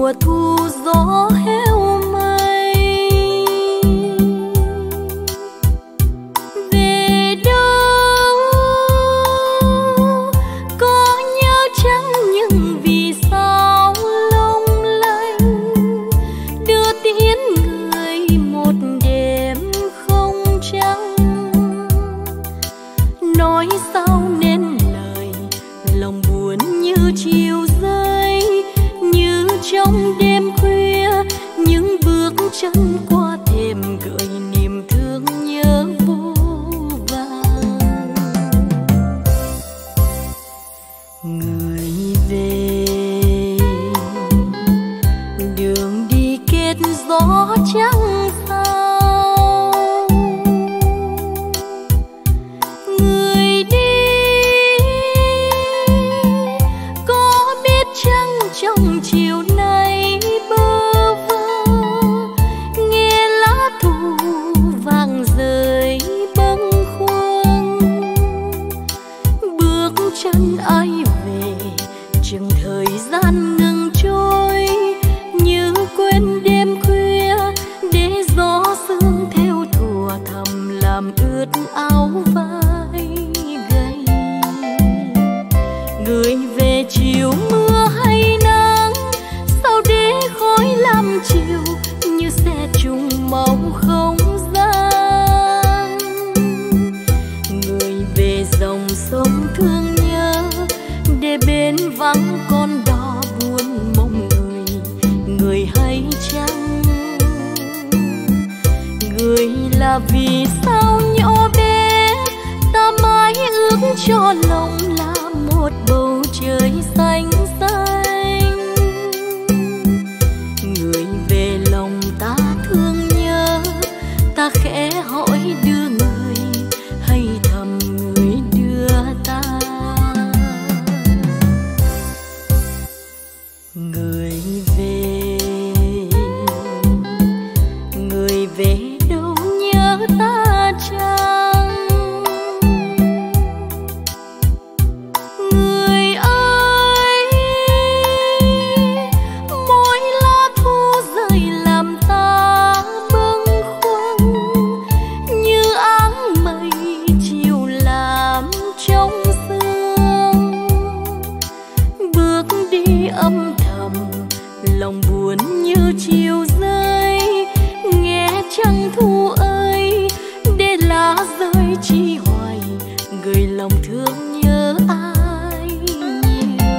mùa thu gió heo mây. Về đâu có nhớ chăng những vì sao long lanh đưa tiễn người một đêm không trăng. Nói sao nên lời lòng buồn như chiều rơi, như trong đêm khuya những bước chân qua thềm gợi niềm thương nhớ vô vàn. Người về đường đi kết gió trắng sao, người đi có biết chăng trong chiều nay bơ vơ nghe lá thu vàng rơi bâng khuâng. Bước chân ai về chừng thời gian ngừng trôi, như quên đêm khuya để gió sương theo thùa thầm làm ướt áo vai gầy. Người về chiều mưa hay nắng sao để khói làm chiều như xe trùng màu không gian. Người về dòng sông thương nhớ để bên vắng con đò buồn mong người. Người hay chăng người là vì sao nhỏ bé ta mãi ước cho lòng là một bầu trời xanh xanh. Người về lòng ta thương nhớ ta khẽ hỏi đưa người hay thầm người đưa ta. Người về đâu nhớ ta chăng. Người ơi mỗi lá thu rơi làm ta bâng khuâng, như áng mây chiều làm trong sương. Bước đi âm thầm lòng buồn như chiều rơi, nghe trăng thu ơi để lá rơi chi hoài gửi lòng thương nhớ ai nhiều.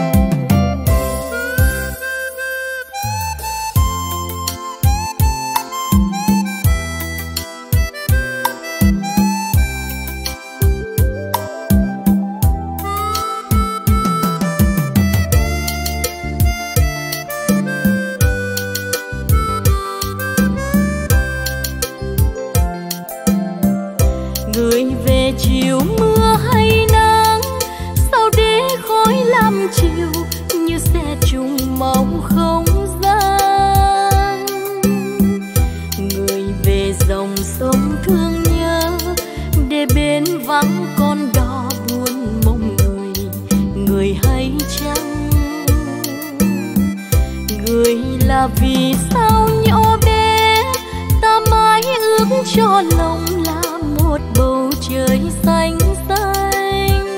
Người về chiều mưa hay nắng sao để khói làm chiều như xe trùng màu không gian. Người về dòng sông thương nhớ để bên vắng con đò buồn mong người. Người hay chăng người là vì sao nhỏ bé ta mãi ước cho lòng là một bầu trời xanh xanh.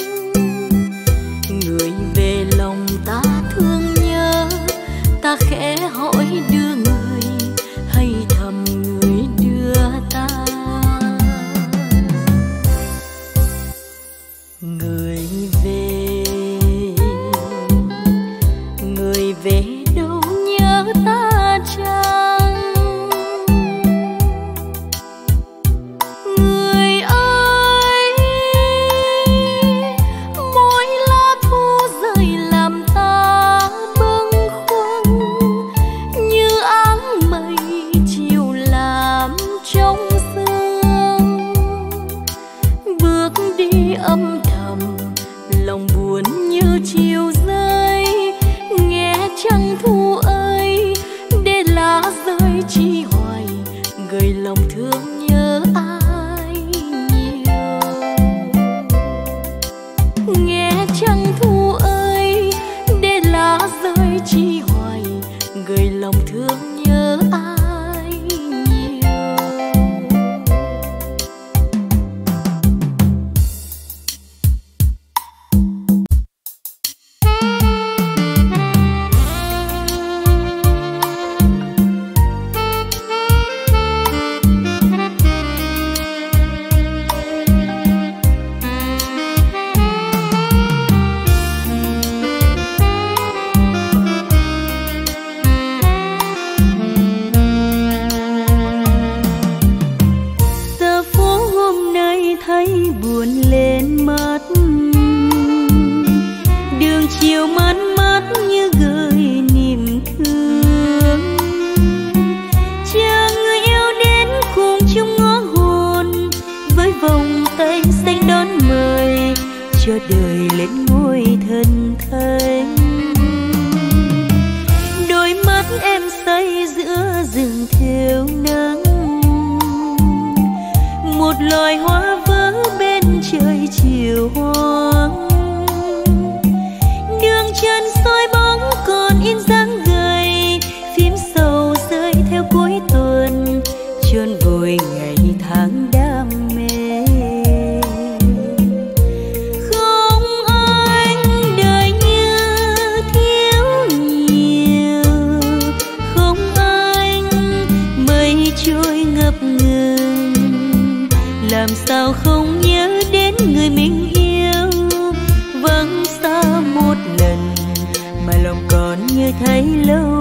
Người về lòng ta thương nhớ ta khẽ hỏi đưa người hay thầm người đưa ta. Người về đâu nhớ ta chăng. Người ơi mỗi lá thu rơi làm ta bâng khuâng, như áng mây chiều làm trong sương. Bước đi âm thầm lòng buồn như chiều rơi, nghe trăng thu ơi để lá rơi chi hoài gửi lòng thương nhớ ai nhiều. Nghe trăng thu ơi để lá rơi chi hoài rừng theo nắng. Một loài hoa vỡ bên trời chiều hoang, đường chân soi bóng còn in dáng gầy, phím sầu rơi theo cuối tuần, chôn vùi ngày tháng đam mê. Không anh đời như thiếu nhiều, không anh mây trôi ngập ngừng, làm sao không nhớ đến người mình yêu. Vắng xa một lần mà lòng còn như thấy lâu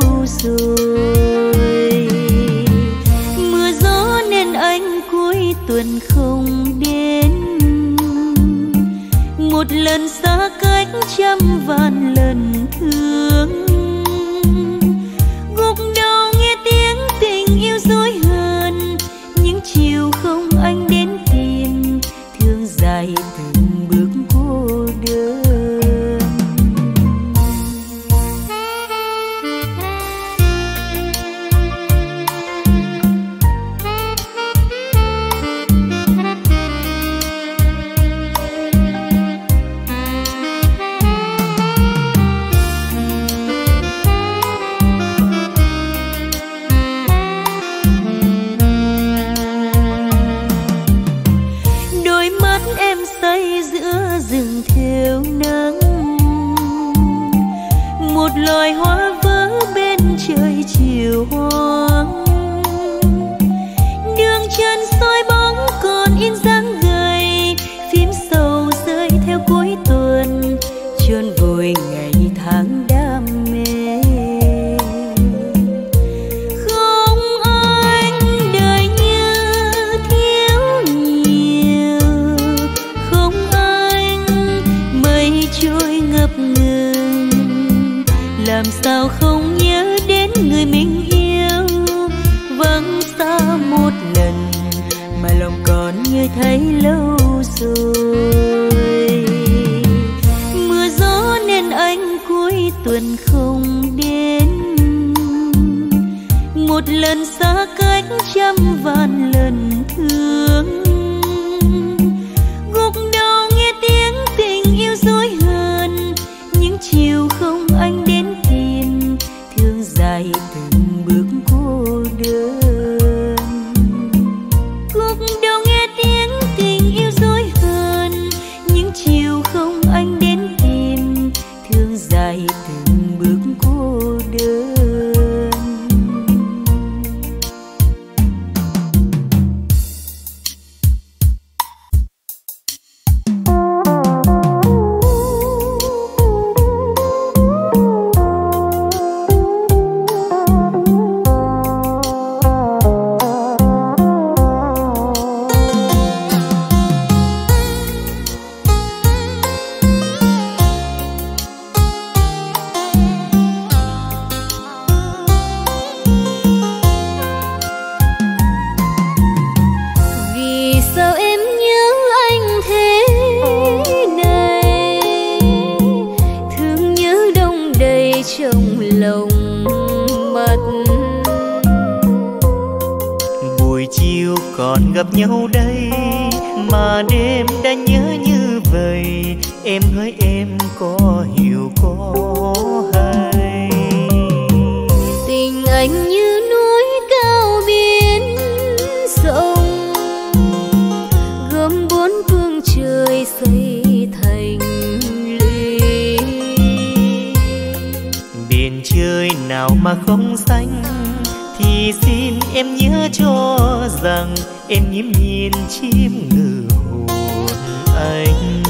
rồi. Mưa gió nên anh cuối tuần không đến, một lần xa cách trăm vạn lần thương. Gục đầu nghe tiếng tình yêu dối hờn, những chiều không anh đến tìm, thương dài từng bước cô đơn. Rừng theo nắng, một loài hoa vỡ bên trời chiều hoang, đường chân soi bóng còn in dáng gầy, phím sầu rơi theo cuối tuần, chôn vùi ngày tháng đam mê. Không anh đời như thiếu nhiều, không mây trôi ngập ngừng, làm sao không nhớ đến người mình yêu. Vắng xa một lần mà lòng còn như thấy lâu rồi. Mưa gió nên anh cuối tuần không đến, một lần xa cách trăm vạn lần thương. Gục đầu nghe tiếng tình yêu dối hờn, những chiều không anh đến tìm, thương dài từng bước cô đơn. Gục đầu nghe tiếng tình yêu dối hờn, những chiều không anh đến tìm, thương dài từng bước cô đơn. Còn gặp nhau đây mà đêm đã nhớ như vậy, em hỡi em có hiểu có hay. Tình anh như núi cao biển sông, gồm bốn phương trời xây thành lũy. Biển trời nào mà không xanh, thì xin em nhớ cho rằng em nhiễm nhiên chiếm ngự hồn anh.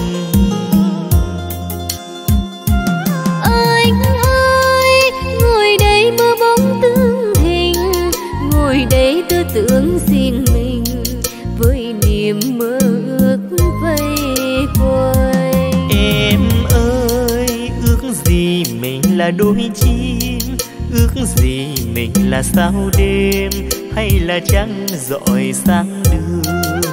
Anh ơi, ngồi đây mơ bóng tương hình, ngồi đây tư tưởng riêng mình, với niềm mơ ước vây quanh. Em ơi, ước gì mình là đôi chim, ước gì mình là sao đêm, hay là trăng rọi sáng đường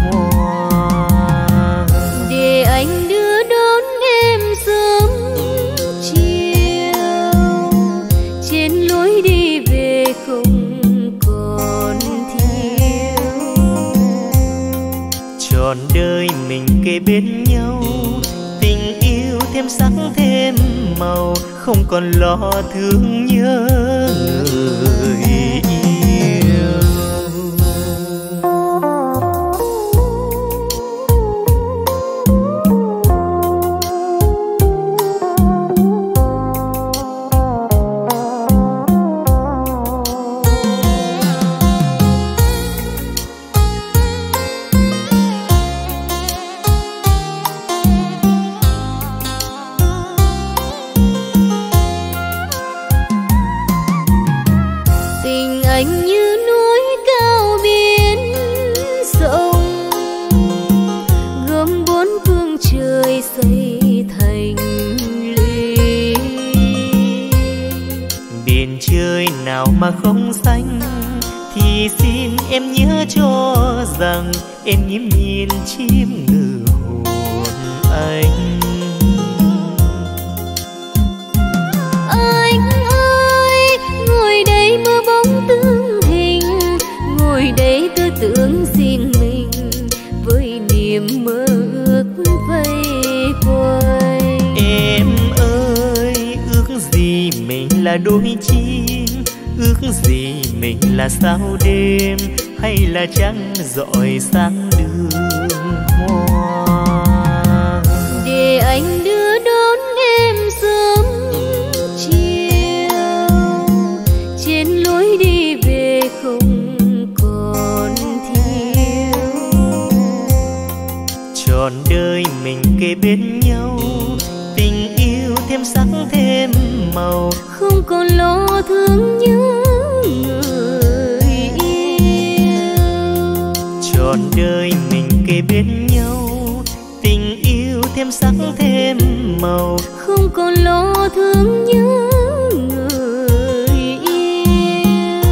hoa. Để anh đưa đón em sớm chiều, trên lối đi về không kề bên nhau, tình yêu thêm sắc thêm màu, không còn lo thương nhớ người yêu. Mà không xanh thì xin em nhớ cho rằng em nhím nhìn chim ngừ hồn anh. Anh ơi, ngồi đây mơ bóng tương hình, ngồi đây tư tưởng riêng mình với niềm mơ ước vây quanh. Em ơi, ước gì mình là đôi chim, ước gì mình là sao đêm hay là trăng rọi sáng đường hoa. Để anh đưa đón em sớm chiều, trên lối đi về không còn thiếu. Trọn đời mình kề bên nhau, tình yêu thêm sắc thêm màu, không còn lo thương nhớ người yêu. Trọn đời mình kề bên nhau, tình yêu thêm sắc thêm màu, không còn lo thương nhớ người yêu.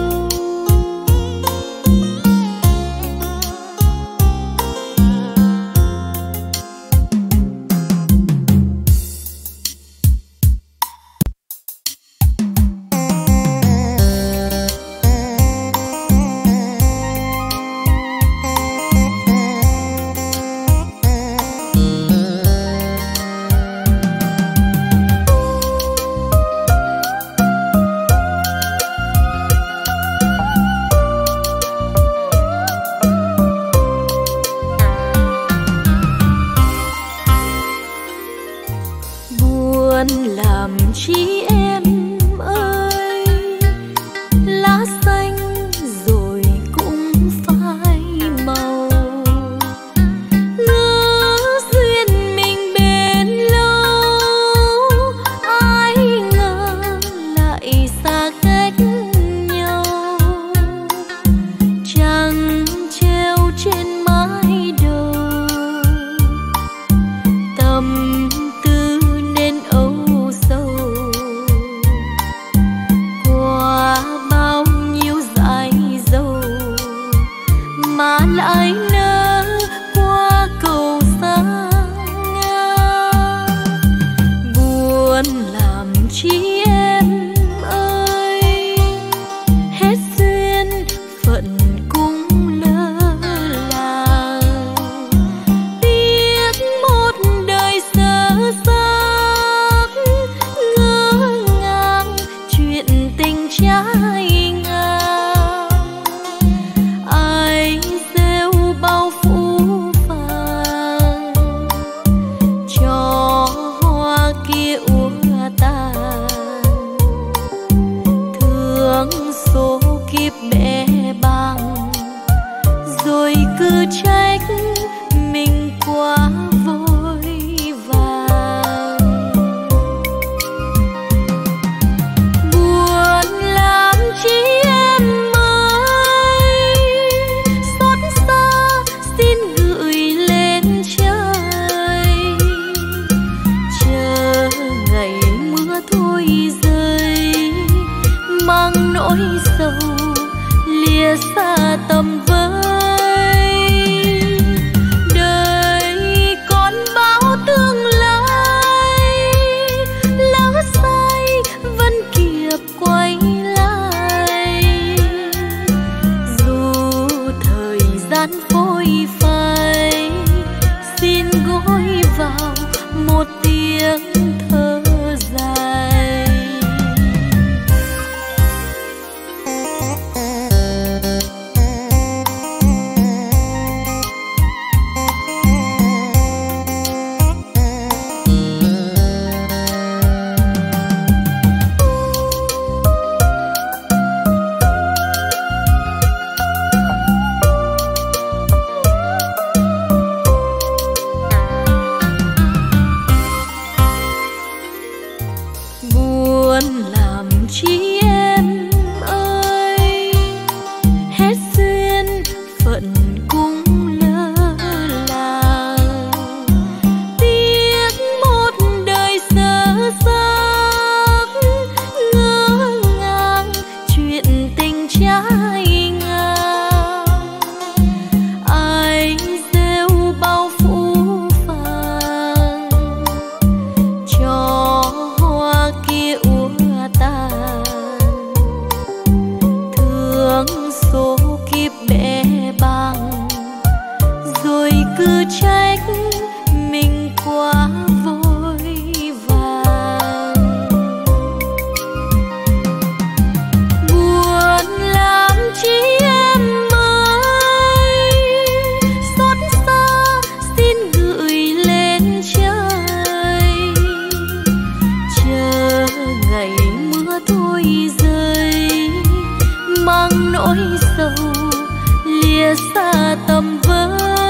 Làm chi em ơi, lá xanh rồi cũng phai màu. Ngỡ duyên mình bền lâu, ai ngờ lại xa cách nhau. Trăng treo trên mái đầu, tâm lại nỡ qua cầu xa ngang. Buồn làm chi em ơi, hết duyên phận cũng lỡ làng. Tiếc một đời sơ xác, ngỡ ngàng chuyện tình trái cứ trách mình quá vội vàng. Buồn làm chi em ơi, xót xa xin gửi lên trời, chờ ngày mưa thôi rơi, mang nỗi sầu lìa xa tầm với. Phôi phai chị em ơi, hết duyên phận cũng lỡ làng. Tiếc một đời dở dang, ngỡ ngàng chuyện tình trái ngang. Ai gieo bao phũ phàng cho hoa kia úa tàn, thương số kiếp bẽ bàng, rồi cứ trách mình quá vội vàng. Buồn lắm chị em ơi, xót xa xin gửi lên trời, chờ ngày mưa thôi rơi, mang nỗi sầu lìa xa tầm với.